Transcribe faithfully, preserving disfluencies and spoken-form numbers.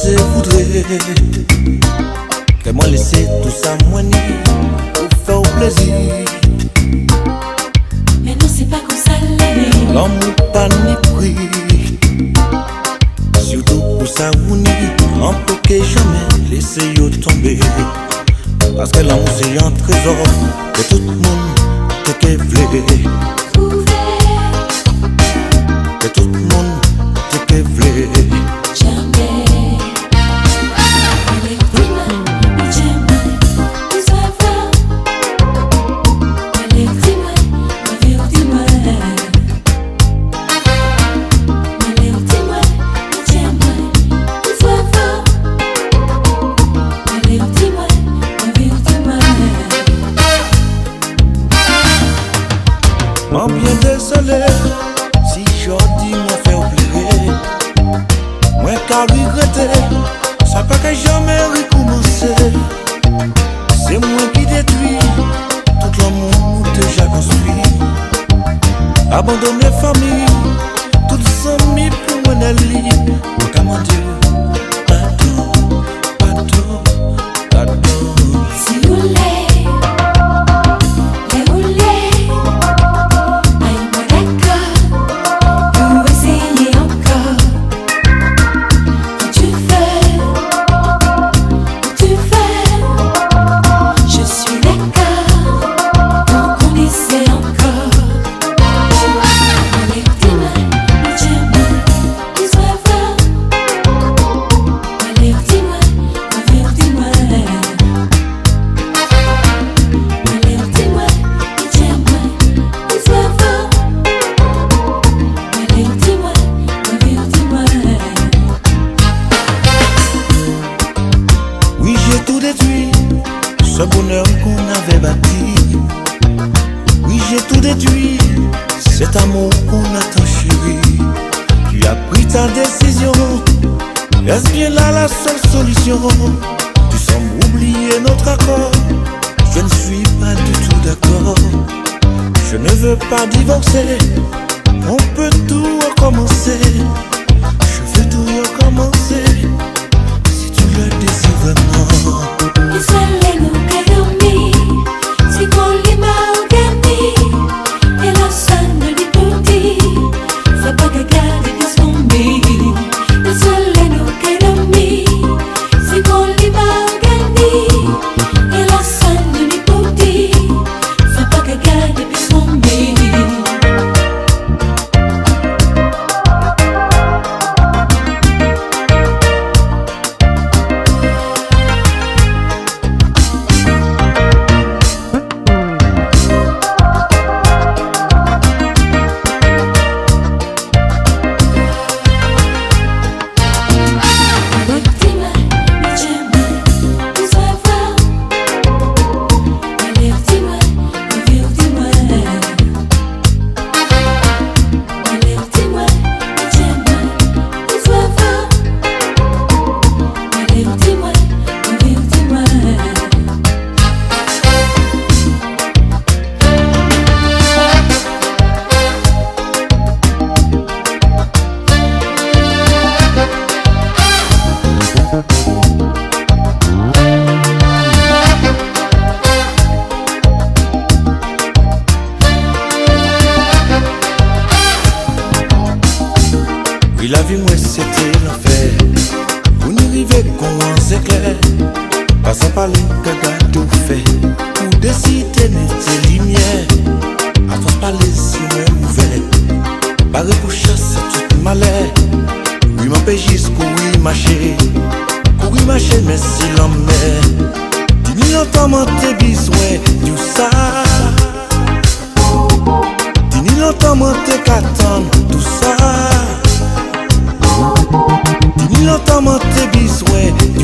c'est voudrait que moi laisser tout ça moi ni pour faire plaisir. Mais non c'est pas comme ça l'année. L'amour pas ni prix. Surtout pour ça on ni on peut que jamais laisser yo tomber. Parce que l'amour c'est un trésor que tout le monde te que voulait. Que tout le monde te que voulait. M'en bien désolé si j'ordis m'a fait oublier. Moi qu'à regretter, ça peut que jamais recommencer. C'est moi qui détruis tout l'amour déjà construit. Abandonner famille, toutes amis pour moi n'aller. Comment dire, pardon, pardon, pardon. Si vous voulez. Ce bonheur qu'on avait bâti. Oui, j'ai tout détruit. Cet amour qu'on a tant chéri. Tu as pris ta décision. Est-ce bien là la seule solution? Tu sembles oublier notre accord. Je ne suis pas du tout d'accord. Je ne veux pas divorcer. On peut tout recommencer. Je veux tout recommencer. Si tu le désires vraiment. Oui, la vie, moi, c'était l'enfer. Vous n'y arrivez qu'on en s'éclaire. Passant par les gagas tout fait. Pour décider n'était lumière. À force par les yeux ouverts. Barré pour chasser toute malheur. Oui, m'empêche jusqu'où il marchait. Courir marcher, mais si l'emmène. Dix mille ans, m'en t'es besoin. Tout ça. Dix mille ans, m'en t'es qu'attendre. Tout ça. Dix mille ans, m'en t'es besoin.